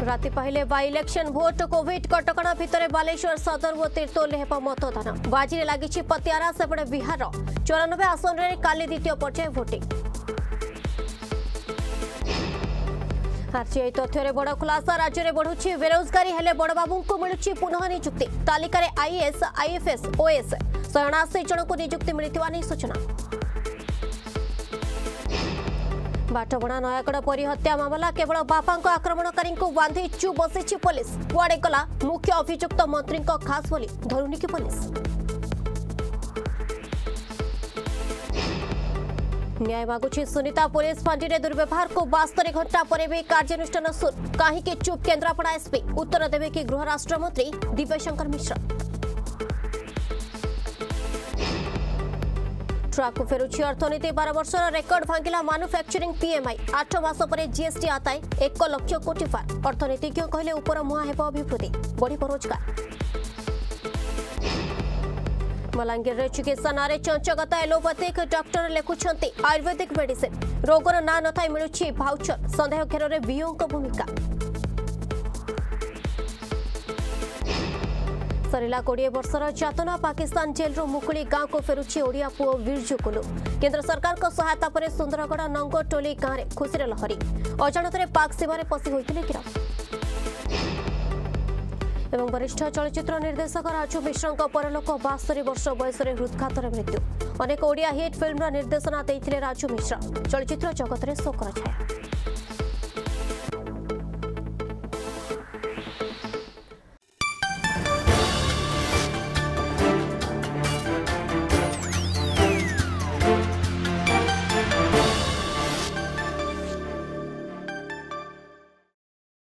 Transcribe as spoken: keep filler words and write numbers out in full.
राति पहले by election भोट कोविड कटकणा भितर बालेश्वर सदर और तीर्तोल हेब मतदान बाजी लगी पतियारा सेपटे बिहार चौरानबे आसन में काली द्वितीय पर्याय भोटिंग। आरटीआई तथ्य बड़ खुलासा राज्य में बढ़ुची बेरोजगारी हेले बड़बाबू को मिलुची पुनः नियुक्ति तालिका आईएएस आईएफएस ओएस शहे अणाशी जन को नियुक्ति मिलता नहीं सूचना। बाटबणा नयागढ़ परी हत्या मामला केवल बापा आक्रमणकारी को बांधि चु बसी पुलिस कुआड़े गला मुख्य अभियुक्त मंत्री खास बोली धरुनी की पुलिस। न्याय मागुची सुनीता पुलिस फांडी दुर्व्यवहार को बास्तरी घंटा पर भी कार्यानुष्ठान सुर कहीं चुप केन्द्रापड़ा एसपी उत्तर देवे कि गृह राष्ट्रमंत्री दिव्यशंकर मिश्र। ट्राक फेरुची अर्थनीति बार वर्ष रेकर्ड भांगिला मैन्युफैक्चरिंग पीएमआई आठ मास पर जीएसटी आताए एक लक्ष कोटी पार अर्थनीतिज्ञ कहले ऊपर मुहां हेब अभिवृद्धि बढ़िब रोजगार। बलांगीर चिकित्सा ना चंचगता एलोपैथिक डॉक्टर लिखुंट आयुर्वेदिक मेडिसिन रोगर ना न थाई मिलुछि भाउचर संदेह घेर में बीओ भूमिका। सरिला कोड़े वर्षर जातना पाकिस्तान जेल मुकुली गांव को फेरुछि ओडिया पुओ बिरजू कुलू केंद्र सरकार को सहायता पर सुंदरगढ़ नंगटोली गांव में खुशी लहरी अजाणत पाक सीमार पशि होते गिरफ। एवं वरिष्ठ चलचित्र निर्देशक राजू मिश्र परलोक बास्तरी वर्ष बयस हृदघात मृत्यु अनेक ओडिया हिट फिल्म निर्देशना देते राजू मिश्र चलचित्र जगत में शोकर छाया।